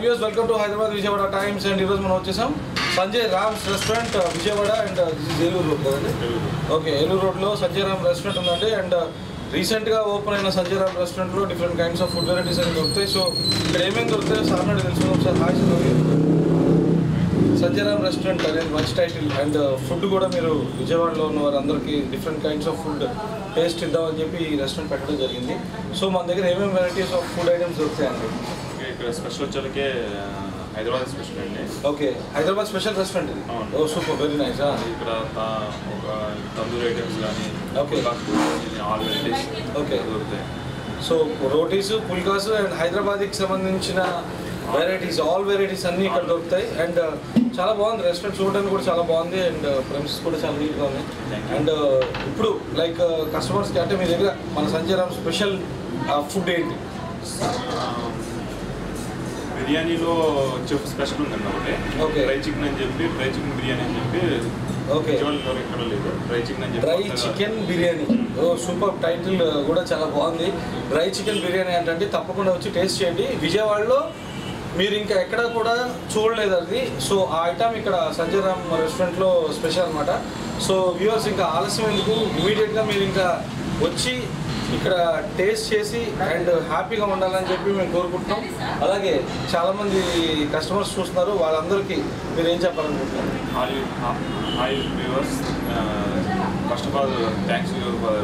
Hi viewers, welcome to Hyderabad Vijayawada Times and ఈరోజు మనం వచ్చేసాం Sanjay Rams restaurant Vijayawada and Eluru road కదండి. ఓకే, ఏలూరు రోడ్లో సంజయ్ రామ్ రెస్టారెంట్ ఉందండి. అండ్ రీసెంట్గా ఓపెన్ అయిన సంజయ్ రామ్ రెస్టారెంట్లో different kinds of food varieties అని దొరుకుతాయి. సో ఇక్కడ ఏమేమి దొరుకుతాయో సార్ నాడు తెలుసుకుందాం. Sir hi sir. Sanjay Ram restaurant అనేది మంచి టైటిల్. అండ్ ఫుడ్ కూడా మీరు విజయవాడలో ఉన్న వారందరికీ different kinds of food taste ఇద్దామని చెప్పి ఈ రెస్టారెంట్ పెట్టడం జరిగింది. సో మన దగ్గర ఏమేమి వెరైటీస్ ఆఫ్ ఫుడ్ ఐటమ్స్ దొరుకుతాయండి? ఇక్కడ స్పెషల్ వచ్చేసరికి హైదరాబాద్ స్పెషల్ అండి. ఓకే, హైదరాబాద్ స్పెషల్ రెస్టారెంట్ ఇది. Oh super, very nice. ఇక్కడ ఒక తందూరి ఐటమ్స్ కానీ ఓకే ఆల్ వెరైటీస్ ఓకే దొరుకుతాయి. సో రోటీస్, పుల్కాస్ అండ్ హైదరాబాద్కి సంబంధించిన వెరైటీస్, ఆల్ వెరైటీస్ అన్నీ ఇక్కడ దొరుకుతాయి. అండ్ చాలా బాగుంది రెస్టారెంట్, చూడడానికి కూడా చాలా బాగుంది. అండ్ ప్రెమిసెస్ కూడా చాలా నీట్గా ఉన్నాయి. అండ్ ఇప్పుడు లైక్ కస్టమర్స్కి అంటే మీ దగ్గర మన సంజయ్ రామ్ స్పెషల్ ఫుడ్ ఏంటి? బిర్యానీలో వచ్చే స్పెషల్ ఉందండి ఒకటి. ఓకే, డ్రై చికెన్ అని చెప్పి, డ్రై చికెన్ బిర్యానీ అని చెప్పి. ఓకే, ఎక్కడ లేదు డ్రై చికెన్ అని చెప్పి. Dry chicken biryani. Oh super, title కూడా చాలా బాగుంది. డ్రై చికెన్ బిర్యానీ అంటే తప్పకుండా వచ్చి టేస్ట్ చేయండి. విజయవాడలో మీరు ఇంకా ఎక్కడ కూడా చూడలేదు అది. సో ఆ ఐటమ్ ఇక్కడ సంజయ్ రామ్ రెస్టారెంట్లో స్పెషల్ అనమాట. సో వ్యూవర్స్ ఇంకా ఆలస్యం ఎందుకు, ఇమీడియట్గా మీరు ఇంకా వచ్చి ఇక్కడ టేస్ట్ చేసి అండ్ హ్యాపీగా ఉండాలని చెప్పి మేము కోరుకుంటున్నాం. అలాగే చాలామంది కస్టమర్స్ చూస్తున్నారు, వాళ్ళందరికీ మీరు ఏం చెప్పాలనుకుంటున్నారు? Hi viewers, first of all thanks for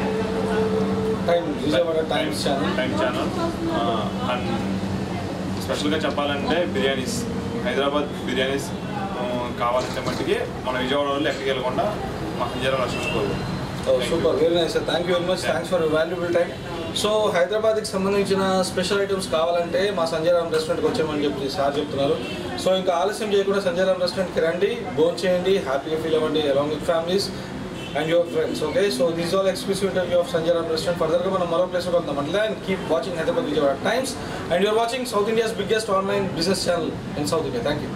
Vijayawada Times channel. And స్పెషల్గా చెప్పాలంటే బిర్యానీస్, హైదరాబాద్ బిర్యానీస్ కావాలంటే మట్టికి మన విజయవాడ వాళ్ళు ఎక్కడికి వెళ్ళకుండా మా Sanjay Ram restaurant. Super, very nice sir. Thank you very much. Thanks for valuable time. So హైదరాబాద్కి సంబంధించిన స్పెషల్ ఐటమ్స్ కావాలంటే మా సంజయ్ రామ్ రెస్టారెంట్కి వచ్చామని చెప్పి సార్ చెప్తున్నారు. సో ఇంకా ఆలస్యం చేయకుండా సంజయ్ రామ్ రెస్టారెంట్కి రండి, భోజనం చేయండి, హ్యాపీగా ఫీల్ అవ్వండి along with families and your friends. Okay, so this all exclusive interview of Sanjay Ram restaurant. ఫర్దర్గా మనం మరో ప్లేస్ కూడా ఉందాం అట్లా. And keep watching Hyderabad Vijayawada Times and you're watching South India's biggest online business channel in South India. Thank you.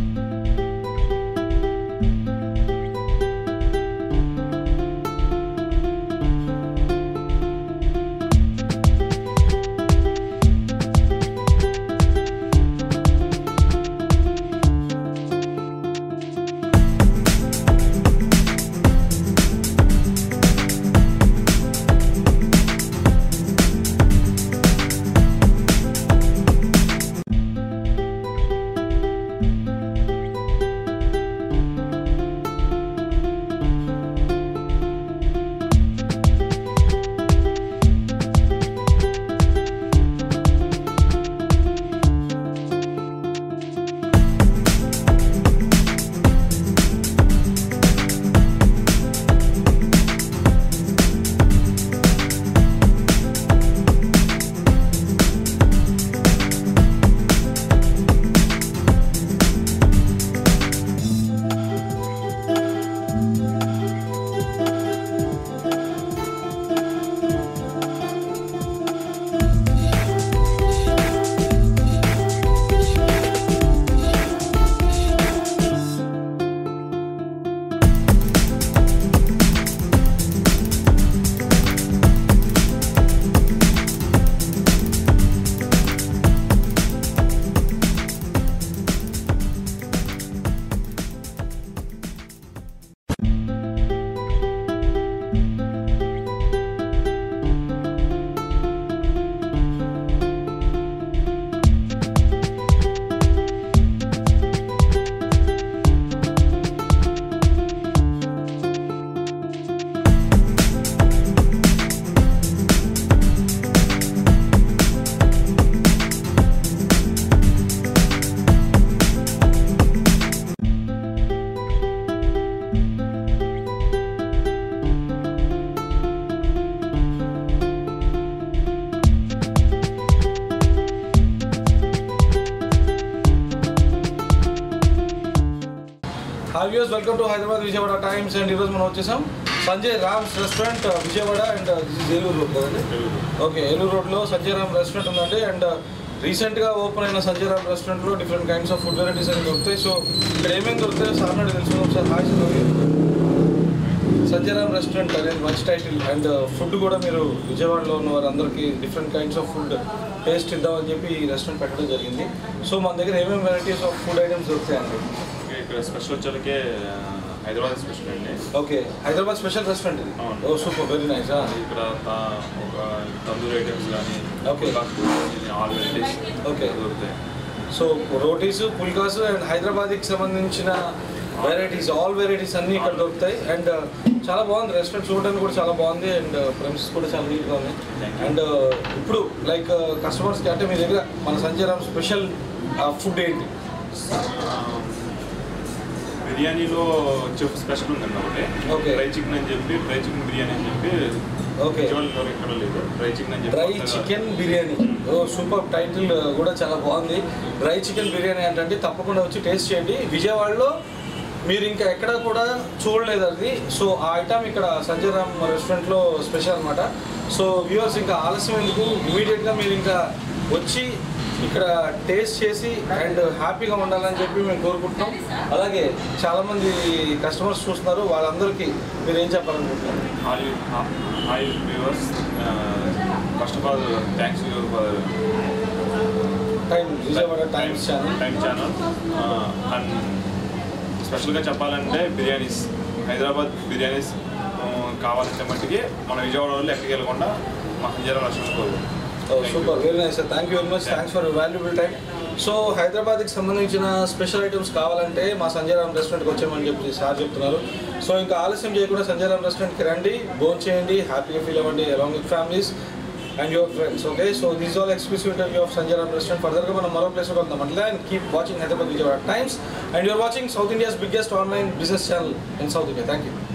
Hi viewers, welcome to Hyderabad Vijayawada Times and ఈరోజు మనం వచ్చేసాం Sanjay Rams restaurant Vijayawada and Eluru road కదండి. ఓకే, ఏలూరు రోడ్లో సంజయ్ రామ్ రెస్టారెంట్ ఉందండి. అండ్ రీసెంట్గా ఓపెన్ అయిన సంజయ్ రామ్ రెస్టారెంట్లో different kinds of food varieties అని దొరుకుతాయి. సో ఇక్కడ ఏమేమి దొరుకుతాయో సార్ నాడు తెలుసుకుందాం. Sir hi sir. Sanjay Ram restaurant అనేది మంచి టైటిల్. అండ్ ఫుడ్ కూడా మీరు విజయవాడలో ఉన్న వారందరికీ different kinds of food taste ఇద్దామని చెప్పి ఈ రెస్టారెంట్ పెట్టడం జరిగింది. సో మన దగ్గర ఏమేమి వెరైటీస్ ఆఫ్ ఫుడ్ ఐటమ్స్ దొరుకుతాయండి? ఇక్కడ స్పెషల్ వచ్చేసరికి హైదరాబాద్ స్పెషల్ అండి. ఓకే, హైదరాబాద్ స్పెషల్ రెస్టారెంట్ ఇది. Oh super, very nice. ఇక్కడ ఒక తందూరి ఐటమ్స్ కానీ ఓకే ఆల్ వెరైటీస్ ఓకే దొరుకుతాయి. సో రోటీస్, పుల్కాస్ అండ్ హైదరాబాద్కి సంబంధించిన వెరైటీస్, ఆల్ వెరైటీస్ అన్నీ ఇక్కడ దొరుకుతాయి. అండ్ చాలా బాగుంది రెస్టారెంట్, చూడడానికి కూడా చాలా బాగుంది. అండ్ ప్రెమిసెస్ కూడా చాలా నీట్గా ఉన్నాయి. అండ్ ఇప్పుడు లైక్ కస్టమర్స్కి అంటే మీ దగ్గర మన సంజయ్ రామ్ స్పెషల్ ఫుడ్ ఏంటి? బిర్యానీలో చెఫ్ స్పెషల్ ఉందండి ఒకటి. ఓకే, ఫ్రై చికెన్ అని చెప్పి, ఫ్రై చికెన్ బిర్యానీ అని చెప్పి. ఓకే, ఎక్కడ లేదు ఫ్రై చికెన్ అని చెప్పి. Dry chicken biryani. Oh super, title కూడా చాలా బాగుంది. డ్రై చికెన్ బిర్యానీ అంటే తప్పకుండా వచ్చి టేస్ట్ చేయండి. విజయవాడలో మీరు ఇంకా ఎక్కడ కూడా చూడలేదు అది. సో ఆ ఐటమ్ ఇక్కడ సంజయ్ రామ్ రెస్టారెంట్లో స్పెషల్ అనమాట. సో వ్యూవర్స్ ఇంకా ఆలస్యం ఎందుకు, ఇమీడియట్గా మీరు ఇంకా వచ్చి ఇక్కడ టేస్ట్ చేసి అండ్ హ్యాపీగా ఉండాలని చెప్పి మేము కోరుకుంటున్నాం. అలాగే చాలామంది కస్టమర్స్ చూస్తున్నారు, వాళ్ళందరికీ మీరు ఏం చెప్పాలనుకుంటున్నారు? Hi viewers, first of all thanks for Vijayawada Times channel. And స్పెషల్గా చెప్పాలంటే బిర్యానీస్, హైదరాబాద్ బిర్యానీస్ కావాలంటే మట్టికి మన విజయవాడ వాళ్ళు ఎక్కడికి వెళ్ళకుండా మా సంజయ్ రామ్ రెస్టారెంట్ కోరుకుంటాం. Super, very nice sir, thank you very much, thanks for valuable time. So హైదరాబాద్కి సంబంధించిన స్పెషల్ ఐటమ్స్ కావాలంటే మా సంజయ్ రామ్ రెస్టారెంట్కి వచ్చామని చెప్పి సార్ చెప్తున్నారు. సో ఇంకా ఆలస్యం చేయకుండా సంజయ్ రామ్ రెస్టారెంట్కి రండి, భోజనం చేయండి, హ్యాపీగా ఫీల్ అవ్వండి along with families and your friends. Okay, so this is all exclusive interview of Sanjay Ram Restaurant. Further మనం మరో ప్లేస్ లో వెళ్దాం అట్లా. And keep watching Hyderabad Vijayawada Times, and you're watching South India's biggest online business channel in South India. Thank you.